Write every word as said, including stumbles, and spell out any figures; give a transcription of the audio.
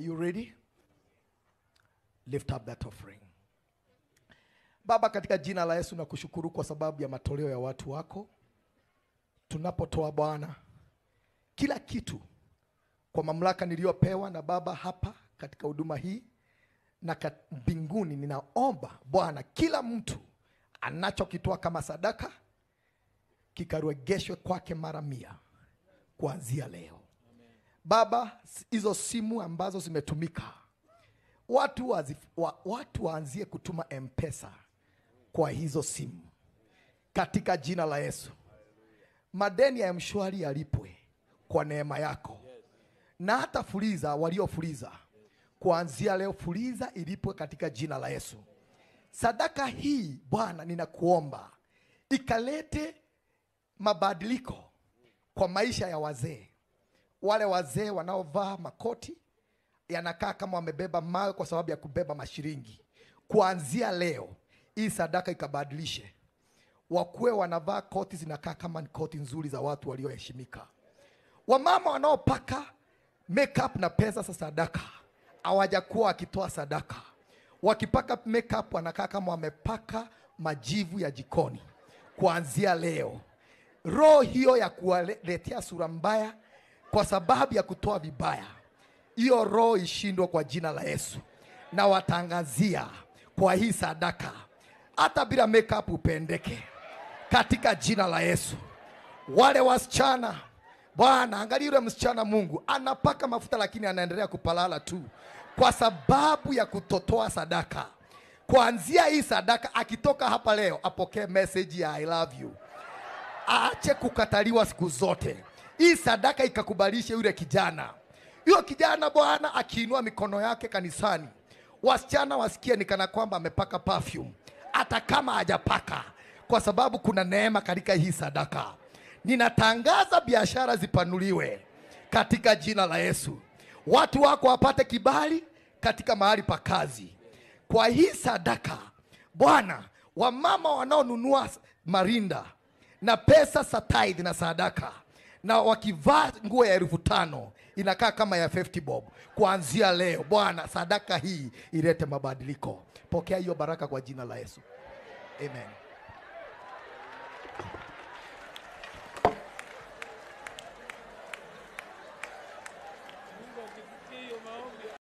You ready? Lift up that offering. Baba, katika jina la Yesu nakushukuru kwa sababu ya matoleo ya watu wako. Tunapotoa Bwana kila kitu kwa mamlaka niliyopewa na Baba hapa katika huduma hii na mbinguni, ninaomba Bwana kila mtu anachokitoa kama sadaka kikarejeshwe kwake mara mia kuanzia leo. Amen. Baba, hizo simu ambazo zimetumika, watu wazif, wa, watu waanzie kutuma M-Pesa kwa hizo simu katika jina la Yesu. Madeni ya mshwari yalipwe kwa neema yako. Na hata fuliza waliofuliza, kuanzia leo fuliza ilipwe katika jina la Yesu. Sadaka hii Bwana ninakuomba ikalete mabadiliko kwa maisha ya wazee. Wale wazee wanaovaa makoti yanakaa kama wamebeba mawe kwa sababu ya kubeba mashiringi. Kuanzia leo hii sadaka ikabadilishe. Wakuwe wanavaa koti zinakaa kama ni koti nzuri za watu walioheshimika. Wamama wanaopaka makeup na pesa za sadaka hawajakuwa wakitoa sadaka. Wakipaka makeup wanakaa kama wamepaka majivu ya jikoni. Kuanzia leo roho hiyo ya kuwaletea sura mbaya kwa sababu ya kutoa vibaya, hiyo roho ishindwe kwa jina la Yesu. Na watangazia kwa hii sadaka hata bila makeup upendeke katika jina la Yesu. Wale wasichana Bwana, angalia yule msichana Mungu anapaka mafuta lakini anaendelea kupalala tu kwa sababu ya kutotoa sadaka. Kuanzia hii sadaka akitoka hapa leo apokee message ya I love you. Aache kukataliwa siku zote. Hii sadaka ikakubalishe yule kijana. Yule kijana Bwana akiinua mikono yake kanisani, wasichana wasikie ni kana kwamba amepaka perfume hata kama hajapaka, kwa sababu kuna neema katika hii sadaka. Ninatangaza biashara zipanuliwe katika jina la Yesu. Watu wako wapate kibali katika mahali pa kazi kwa hii sadaka. Bwana, wamama wanaonunua marinda na pesa za tithe na sadaka, na wakivaa nguo ya elfu tano inakaa kama ya fifty bob, kuanzia leo Bwana sadaka hii ilete mabadiliko. Pokea hiyo baraka kwa jina la Yesu. Amen.